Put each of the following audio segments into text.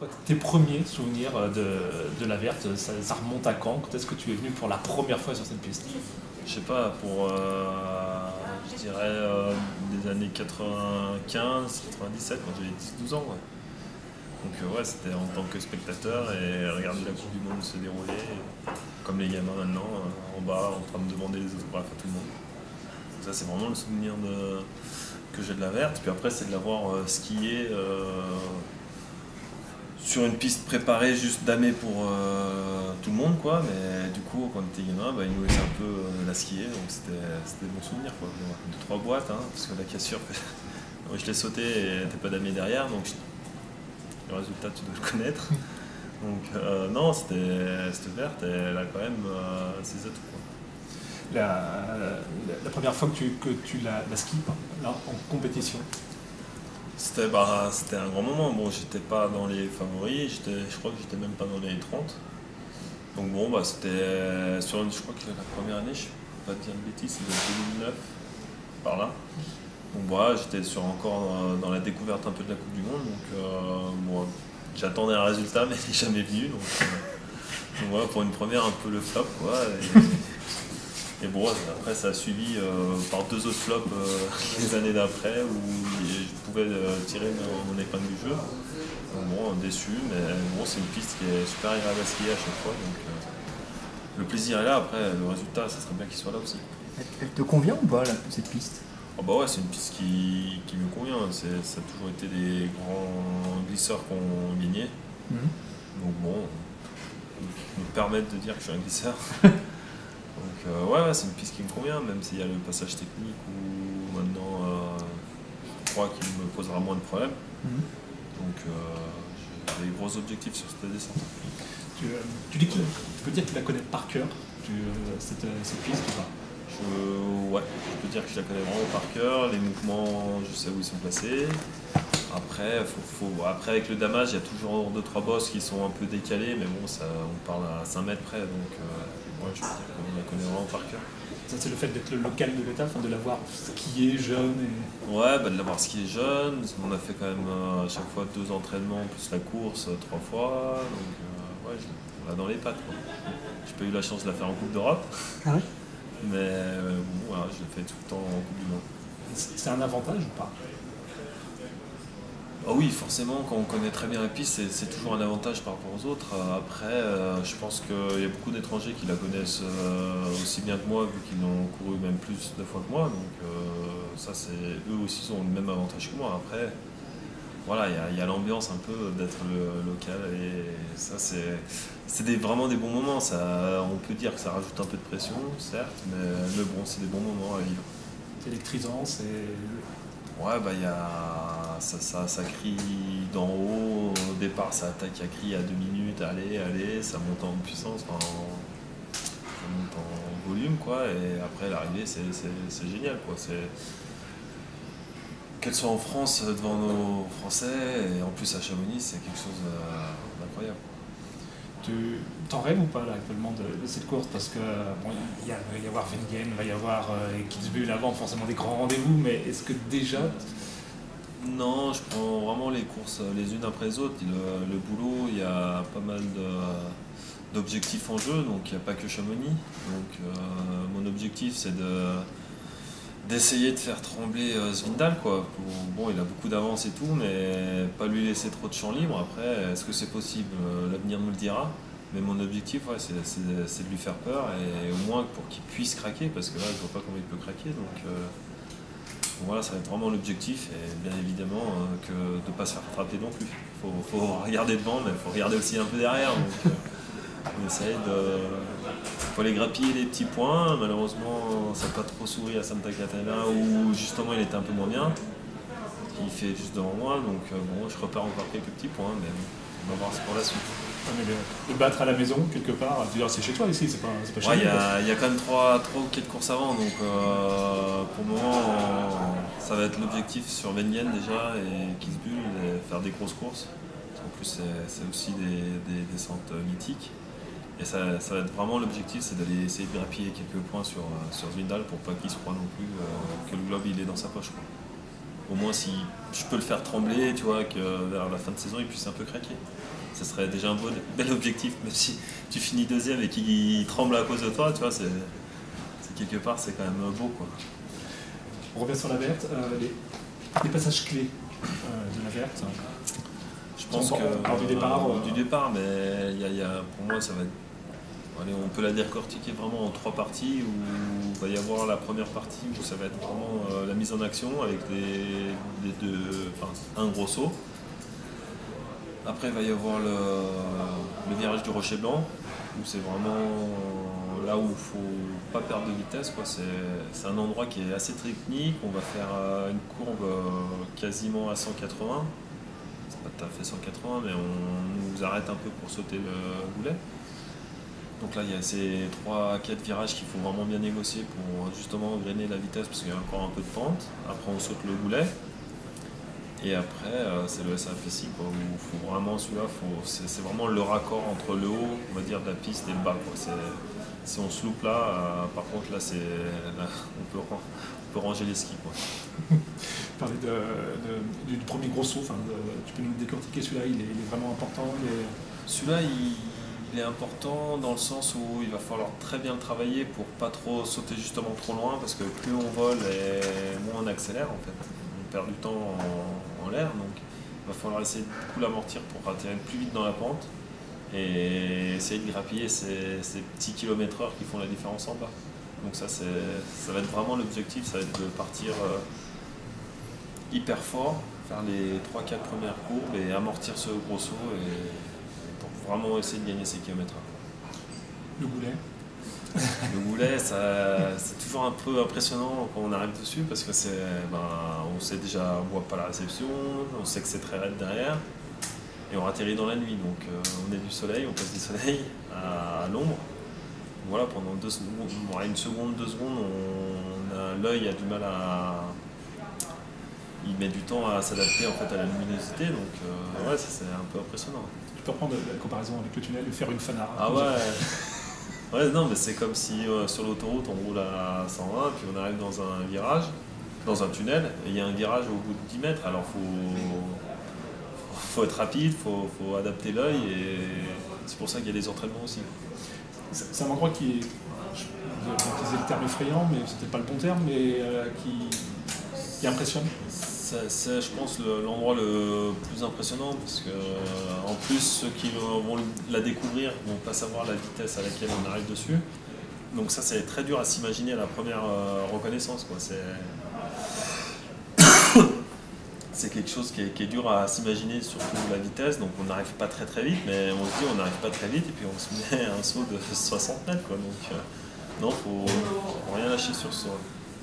Toi, tes premiers souvenirs de la verte, ça remonte à quand? Quand est-ce que tu es venu pour la première fois sur cette piste? Je sais pas, je dirais des années 95, 97, quand j'avais 10-12 ans. Ouais. Donc ouais, c'était en tant que spectateur et regarder la Coupe du Monde se dérouler, comme les gamins maintenant, en bas, en train de demander les autographes à tout le monde. Donc ça, c'est vraiment le souvenir que j'ai de la verte. Puis après, c'est de la voir skier sur une piste préparée juste damée pour tout le monde, quoi. Mais du coup, quand on était gamin, ils nous laissaient un peu la skier, donc c'était des bons souvenirs, quoi. 2-3 boîtes, hein, parce que la cassure, je l'ai sauté et elle n'était pas damée derrière, donc le résultat, tu dois le connaître. Donc non, c'était verte et elle a quand même ses atouts, quoi. La première fois que tu la skies là, en compétition? C'était un grand moment. Bon, j'étais pas dans les favoris, je crois que j'étais même pas dans les 30. Donc bon, c'était je crois que la première année, je ne vais pas te dire de bêtises, c'était 2009, par là. Donc voilà, j'étais encore dans la découverte un peu de la Coupe du Monde. Donc bon, j'attendais un résultat, mais il n'est jamais venu. Donc voilà, pour une première, un peu le flop, quoi. Et bon, après ça a suivi par 2 autres flops les années d'après où je pouvais tirer mon épingle du jeu. Donc bon, déçu, mais bon, c'est une piste qui est super agréable à skier à chaque fois. Donc le plaisir est là, après le résultat, ça serait bien qu'il soit là aussi. Elle te convient ou pas, cette piste? Ah bah ouais, c'est une piste qui me convient. Ça a toujours été des grands glisseurs qu'on gagné. Donc bon, me permettre de dire que je suis un glisseur. Donc ouais, c'est une piste qui me convient, même s'il y a le passage technique où maintenant je crois qu'il me posera moins de problèmes. Donc j'ai des gros objectifs sur cette descente. Tu dis que tu peux dire que tu la connais par cœur, cette piste ou pas? Ouais, je peux dire que je la connais vraiment par cœur. Les mouvements, je sais où ils sont placés. Après, après avec le damage, il y a toujours 2-3 bosses qui sont un peu décalés, mais bon, on parle à 5 mètres près, donc ouais, je peux dire qu'on la connaît vraiment par cœur. Ça, c'est le fait d'être le local de l'étape, de l'avoir skié jeune Ouais, de l'avoir skié jeune. On a fait quand même à chaque fois 2 entraînements, plus la course 3 fois. Donc ouais, on l'a dans les pattes, quoi. J'ai pas eu la chance de la faire en Coupe d'Europe. Ah oui? Mais bon, voilà, je l'ai fait tout le temps en Coupe du Monde. C'est un avantage ou pas? Ah oui, forcément, quand on connaît très bien la piste, c'est toujours un avantage par rapport aux autres. Après, je pense qu'il y a beaucoup d'étrangers qui la connaissent aussi bien que moi, vu qu'ils l'ont couru même plus de fois que moi. Donc ça, eux aussi ont le même avantage que moi. Après, voilà, il y a l'ambiance un peu d'être le local et ça, c'est vraiment des bons moments. On peut dire que ça rajoute un peu de pression, certes, mais bon, c'est des bons moments à vivre. C'est électrisant, c'est... Ouais, ça crie d'en haut. Au départ, ça attaque à cri à 2 minutes. Allez, ça monte en puissance, ça monte en volume, quoi. Et après, l'arrivée, c'est génial, quoi. Qu'elle soit en France devant nos Français et en plus à Chamonix, c'est quelque chose d'incroyable. Tu t'en rêves ou pas là, actuellement de cette course? Parce que bon, il va y avoir Wengen, il va y avoir Kitzbühel avant, forcément des grands rendez-vous, mais est-ce que déjà... Non, je prends vraiment les courses les unes après les autres. Le boulot, il y a pas mal d'objectifs en jeu, donc il n'y a pas que Chamonix. Donc mon objectif, c'est d'essayer de faire trembler Svindal, quoi. Bon, il a beaucoup d'avance et tout, mais pas lui laisser trop de champ libre. Après, est-ce que c'est possible? L'avenir nous le dira. Mais mon objectif, ouais, c'est de lui faire peur, et au moins pour qu'il puisse craquer, parce que là, je vois pas comment il peut craquer. Donc voilà, ça va être vraiment l'objectif, et bien évidemment que de ne pas se faire frapper non plus. Il faut regarder devant, mais il faut regarder aussi un peu derrière. Donc on essaye faut aller grappiller les petits points. Malheureusement, ça n'a pas trop souri à Santa Catarina, où justement il était un peu moins bien. Il fait juste devant moi, donc bon, je repère encore quelques petits points, mais on va voir pour la suite. Ah, mais le battre à la maison, quelque part, c'est chez toi ici, c'est pas chez ouais, nous. Il y a quand même 3 ou 4 courses avant, donc pour le moment, ça va être l'objectif sur Wengen déjà et Kitzbühel, et faire des grosses courses. En plus, c'est aussi des descentes mythiques. Et ça va être vraiment l'objectif, c'est d'aller essayer de grappiller quelques points sur Svindal pour pas qu'il se croie non plus que le globe il est dans sa poche, quoi. au moins si je peux le faire trembler, tu vois, que vers la fin de saison il puisse un peu craquer. Ce serait déjà un bel objectif, même si tu finis deuxième et qu'il tremble à cause de toi, tu vois, c'est quelque part c'est quand même beau, quoi. On revient sur la verte, les passages clés de la verte. Je pense que du départ, mais pour moi ça va être. Allez, on peut la décortiquer vraiment en 3 parties où il va y avoir la première partie où ça va être vraiment la mise en action avec un gros saut. Après il va y avoir le virage du Rocher Blanc où c'est vraiment là où il ne faut pas perdre de vitesse, quoi. C'est un endroit qui est assez technique, on va faire une courbe quasiment à 180. C'est pas tout à fait 180 mais on nous arrête un peu pour sauter le goulet. Donc là, il y a ces 3-4 virages qu'il faut vraiment bien négocier pour justement grainer la vitesse parce qu'il y a encore un peu de pente. Après, on saute le goulet. Et après, c'est le SAPC, quoi, où il faut vraiment, celui-là, c'est vraiment le raccord entre le haut, on va dire, de la piste et le bas, quoi. Si on se loupe là, par contre, là, on peut ranger les skis, quoi. Parler du premier gros saut, tu peux nous décortiquer celui-là, il est vraiment important. Celui-là, il est important dans le sens où il va falloir très bien le travailler pour pas trop sauter justement trop loin parce que plus on vole et moins on accélère en fait. On perd du temps en l'air, donc il va falloir essayer de beaucoup l'amortir pour atterrir plus vite dans la pente et essayer de grappiller ces petits km/h qui font la différence en bas. Donc ça va être vraiment l'objectif, ça va être de partir hyper fort, faire les 3-4 premières courbes et amortir ce gros saut vraiment essayer de gagner ces kilomètres. Le goulet Le goulet, c'est toujours un peu impressionnant quand on arrive dessus parce que on sait déjà, on voit pas la réception, on sait que c'est très raide derrière et on atterrit dans la nuit. Donc on est du soleil, on passe du soleil à l'ombre. Voilà, pendant 2 secondes, une seconde, 2 secondes, l'œil a du mal il met du temps à s'adapter en fait à la luminosité, donc ouais, c'est un peu impressionnant. Tu peux reprendre la comparaison avec le tunnel, faire une fanare. Ah ouais. Ouais, non, mais c'est comme si sur l'autoroute on roule à 120, puis on arrive dans un virage, dans un tunnel, et il y a un virage au bout de 10 mètres, alors faut être rapide, faut adapter l'œil, et c'est pour ça qu'il y a des entraînements aussi. C'est un endroit qui est, je vais utiliser le terme effrayant, mais c'était pas le bon terme, mais qui impressionne. C'est, je pense, l'endroit le plus impressionnant parce que, en plus, ceux qui vont la découvrir ne vont pas savoir la vitesse à laquelle on arrive dessus. Donc ça, c'est très dur à s'imaginer à la première reconnaissance, quoi. C'est quelque chose qui est dur à s'imaginer, surtout la vitesse. Donc on n'arrive pas très très vite, mais on se dit on n'arrive pas très vite et puis on se met un saut de 60 mètres, quoi. Donc non, faut rien lâcher sur ce saut.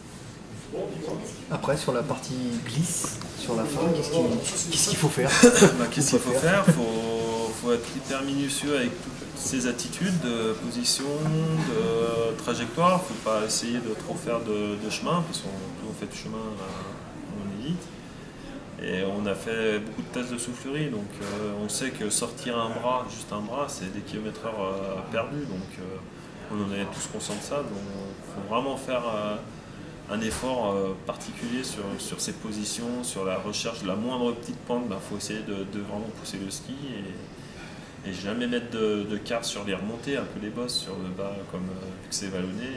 Après, sur la partie glisse, sur la fin, qu'est-ce qu'il faut faire? Qu'est-ce qu'il faut faire? Faut être hyper minutieux avec toutes ces attitudes de position, de trajectoire. Faut pas essayer de trop faire de chemin, parce qu'on plus on fait de chemin, on évite. Et on a fait beaucoup de tests de soufflerie, donc on sait que sortir juste un bras, c'est des kilomètres-heure perdus. Donc on en est tous conscients de ça. Donc il faut vraiment faire un effort particulier sur ces positions, sur la recherche de la moindre petite pente. Il faut essayer de vraiment pousser le ski et jamais mettre de quart sur les remontées, un peu les bosses sur le bas, comme vu que c'est vallonné.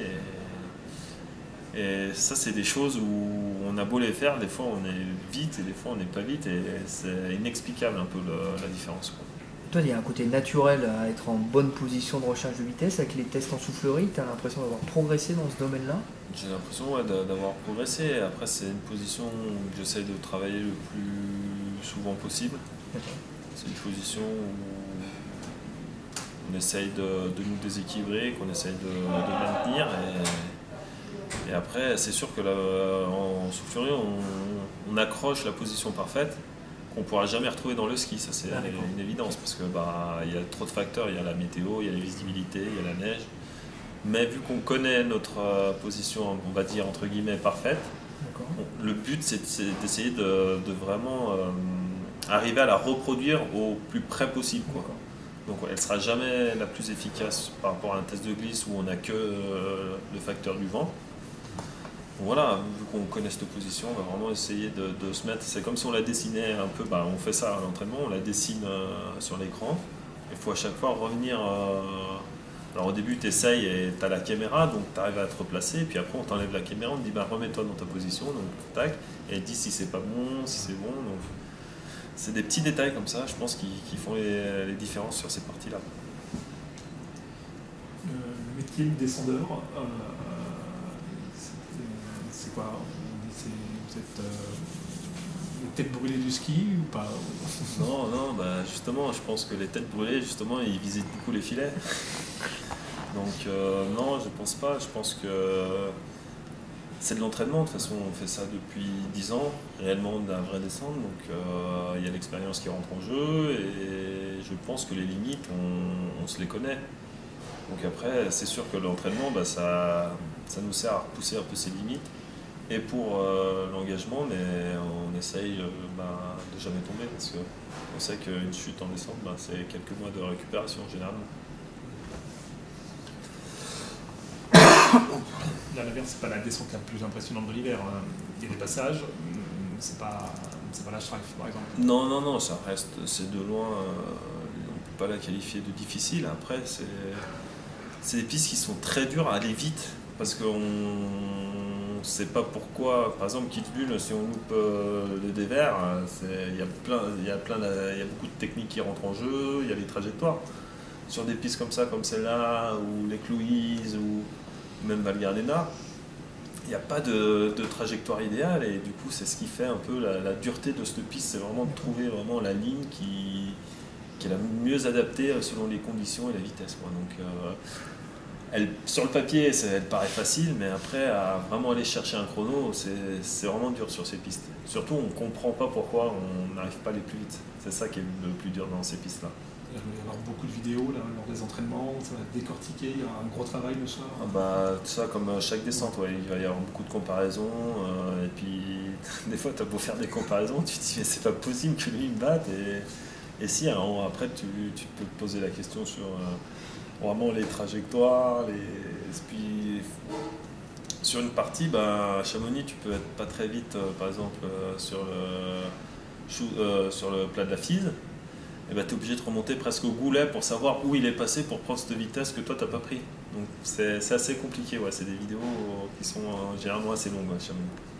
Et ça, c'est des choses où on a beau les faire, des fois on est vite et des fois on n'est pas vite, et c'est inexplicable un peu la différence, quoi. Toi, il y a un côté naturel à être en bonne position de recherche de vitesse. Avec les tests en soufflerie, tu as l'impression d'avoir progressé dans ce domaine-là? J'ai l'impression d'avoir progressé. Après, c'est une position où j'essaie de travailler le plus souvent possible. C'est une position où on essaye de nous déséquilibrer, qu'on essaye de maintenir. Et après, c'est sûr que en soufflerie, on accroche la position parfaite qu'on ne pourra jamais retrouver dans le ski. Ça, c'est une évidence, parce que il y a trop de facteurs. Il y a la météo, il y a la visibilité, il y a la neige. Mais vu qu'on connaît notre position, on va dire entre guillemets parfaite, le but c'est d'essayer de vraiment arriver à la reproduire au plus près possible, quoi. Donc elle ne sera jamais la plus efficace par rapport à un test de glisse où on n'a que le facteur du vent. Voilà, vu qu'on connaît cette position, on va vraiment essayer de se mettre. C'est comme si on la dessinait un peu, on fait ça à l'entraînement, on la dessine sur l'écran. Il faut à chaque fois revenir. Alors au début, tu essayes et tu as la caméra, donc tu arrives à te replacer. Puis après, on t'enlève la caméra, on te dit remets-toi dans ta position. Donc tac, et elle dit si c'est pas bon, si c'est bon. Donc c'est des petits détails comme ça, je pense, qui font les différences sur ces parties-là. Le métier de descendeur, c'est quoi? Vous êtes les têtes brûlées du ski ou pas? Non, non, justement, je pense que les têtes brûlées, justement, ils visitent beaucoup les filets. Donc non, je pense pas. Je pense que c'est de l'entraînement. De toute façon, on fait ça depuis 10 ans, réellement de la vraie descente. Donc il y a l'expérience qui rentre en jeu et je pense que les limites, on se les connaît. Donc après, c'est sûr que l'entraînement, ça nous sert à repousser un peu ses limites. Et pour l'engagement, mais on essaye de jamais tomber parce qu'on sait qu'une chute en descente, c'est quelques mois de récupération généralement. La Lavergne, c'est pas la descente la plus impressionnante de l'hiver. Il y a des passages, c'est pas la Strife par exemple. Non, non, non, ça reste, c'est de loin, on ne peut pas la qualifier de difficile. Après, c'est des pistes qui sont très dures à aller vite parce qu'on ne sait pas pourquoi. Par exemple, Kitzbühel, si on loupe le dévers, il y a beaucoup de techniques qui rentrent en jeu, il y a les trajectoires. Sur des pistes comme ça, comme celle-là, ou les Clouise, ou même Val Gardena, il n'y a pas de trajectoire idéale et du coup c'est ce qui fait un peu la dureté de cette piste, c'est vraiment de trouver vraiment la ligne qui est la mieux adaptée selon les conditions et la vitesse. Donc, sur le papier, elle paraît facile, mais après à vraiment aller chercher un chrono, c'est vraiment dur sur ces pistes. Surtout on ne comprend pas pourquoi on n'arrive pas à aller plus vite. C'est ça qui est le plus dur dans ces pistes-là. Il va y avoir beaucoup de vidéos là, lors des entraînements, ça va être décortiqué, il y aura un gros travail le soir. Tout ça comme chaque descente, ouais, il va y avoir beaucoup de comparaisons et puis des fois tu as beau faire des comparaisons, tu te dis mais c'est pas possible que lui me batte et si, alors, après tu peux te poser la question sur vraiment les trajectoires, puis sur une partie, à Chamonix tu peux être pas très vite par exemple sur le plat de la Fise. Tu es obligé de remonter presque au goulet pour savoir où il est passé pour prendre cette vitesse que toi tu n'as pas pris. Donc c'est assez compliqué, ouais. C'est des vidéos qui sont généralement assez longues à Chamonix.